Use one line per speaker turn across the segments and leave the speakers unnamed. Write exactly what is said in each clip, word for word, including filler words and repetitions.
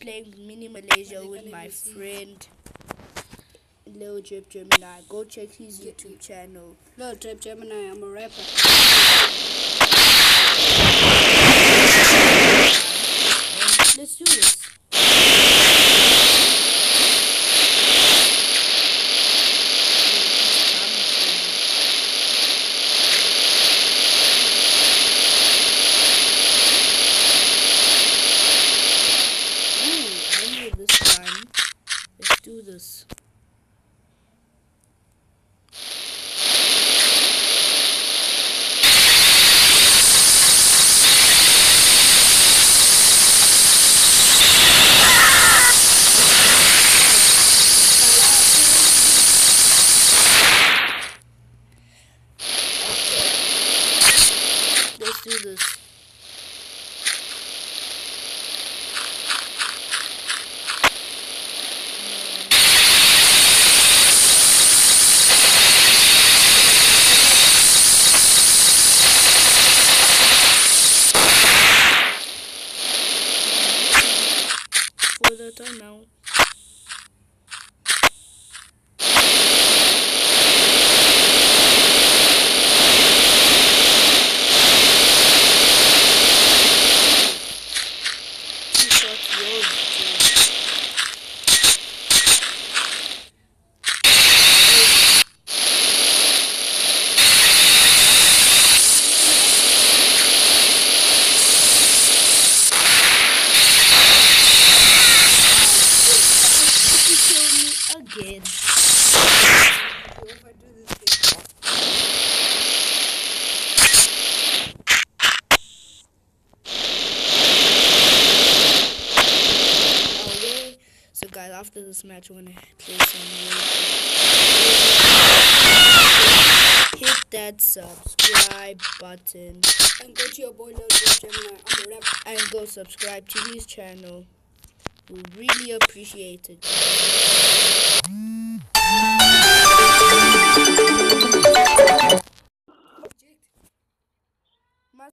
playing Mini Malaysia with my friend Lil Drip Gemini. Go check his YouTube channel.
Lil Drip Gemini, I'm a rapper.
Let's do this. Let's do this. Let's do this. For the timeout. Again. Okay, so guys, after this match, we're gonna play some music. Hit that subscribe button
And go to your boy Lil Drip Gemini, I'm a rapper.
and go subscribe to his channel. We really appreciate it. My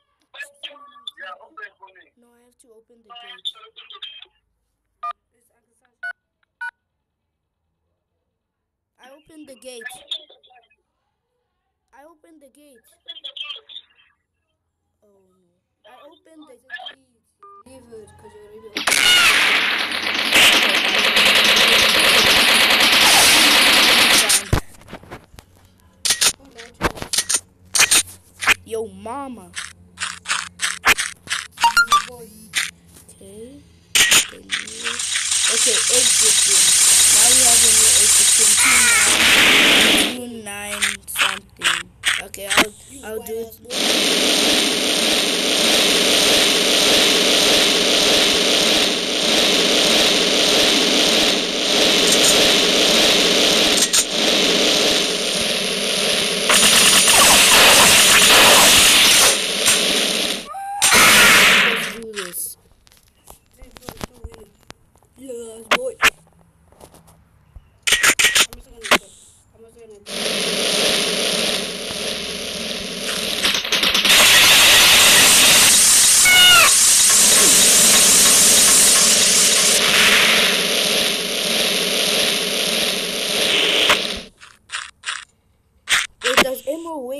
no, I have to open the gate. I opened the gate. I opened the gate. Oh no. I opened the gate.
Leave it, because you're already open.
Yo, mama.
Boy.
Okay. Okay, okay, exit room. Now we have a new exit room. two nine something. Okay, I'll I'll do it.
Yes, boy. I'm just gonna go. I'm just gonna go.
Wait, does Emma wait?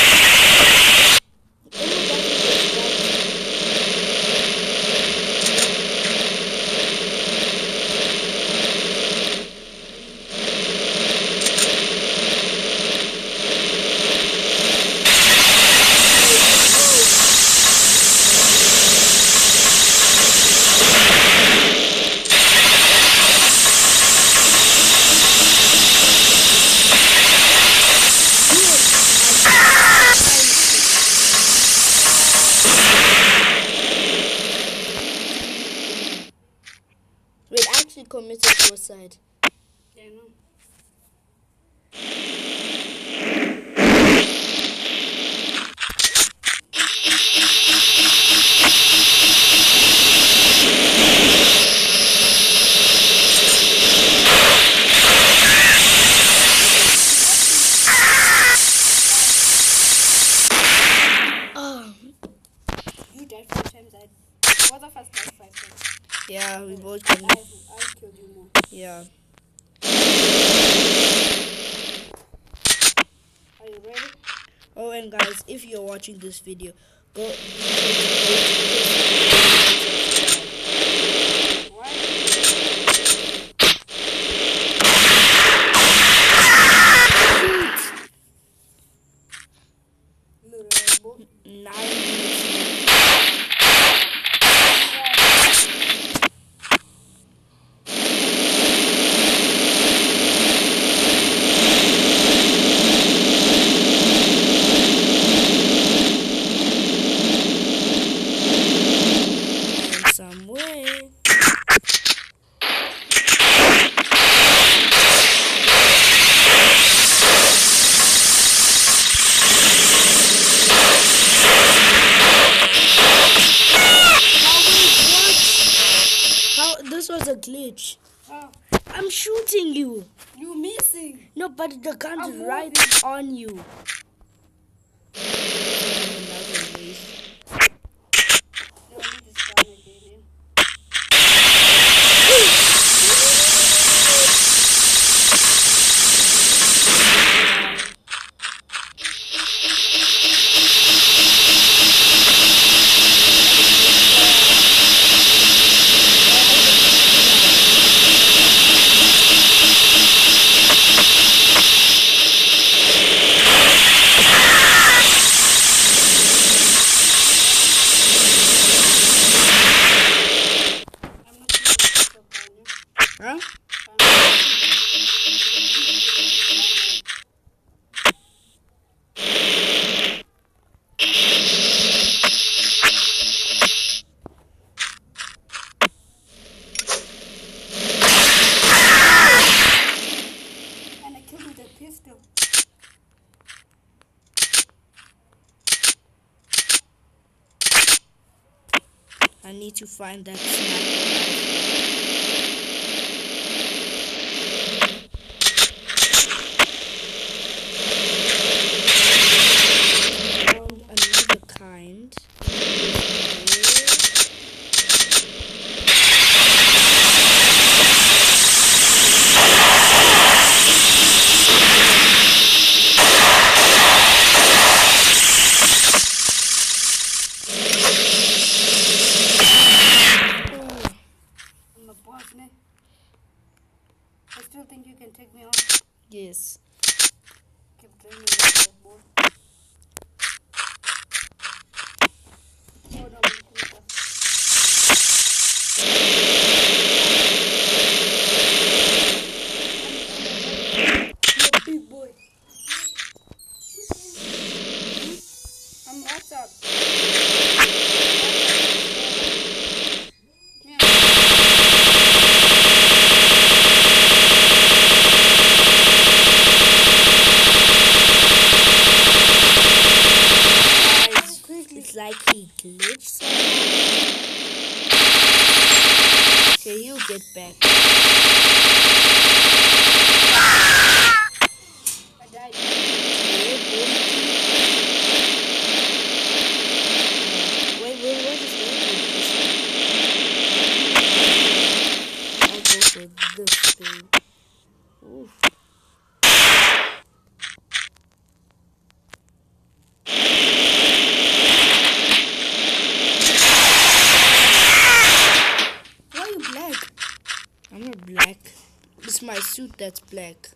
Wait, I actually committed suicide.
Yeah, I know.
Oh,
You died five times. I was the first died five times.
Yeah, we both
I,
can.
I killed you more.
Yeah.
Are you ready?
Oh, and guys, if you're watching this video, go. Be sure to go to
Little ass boy.
nine minutes left. And some way. How this was a glitch.
Oh,
I'm shooting you.
you missing.
No, but the gun's
I'm
right
moving.
on you. Another race.
No, I need to start again. I'm not sure what's up on you.
Huh?
And I killed you with a pistol.
I need to find that sniper rifle. Found another kind.
I'm a boss, man. I still think you can take me on.
Yes.
Keep training with that boy. Oh, no, I'm gonna You're a big boy. I'm what's up?
Guys, it's like he glitched somehow. Okay, he'll get back.
I died.
Yeah, boy. Wait, wait, what is that? I'll go for this thing. Oof.
Why are you black?
I'm not black. It's my suit that's black.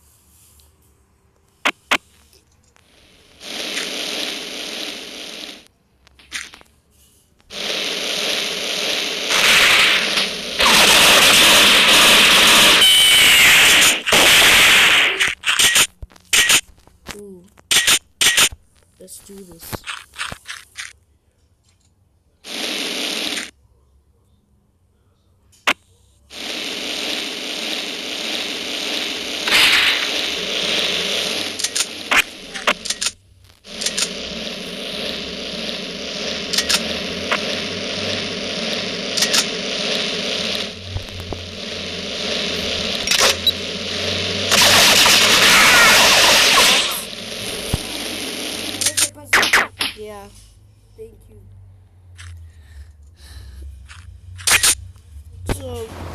Ooh. Let's do this.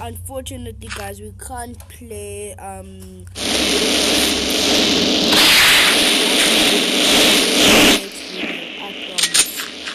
unfortunately, guys, we can't play um I promise.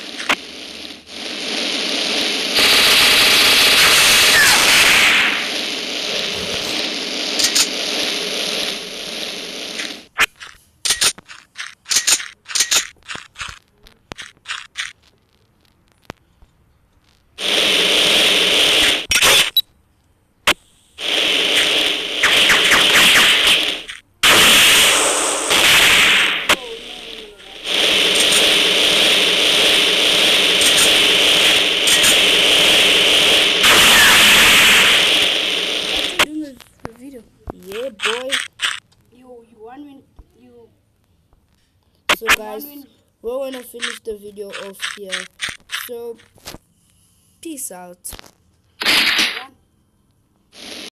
Yeah, boy.
You you want me you
So guys, we're gonna finish the video off here. So peace out.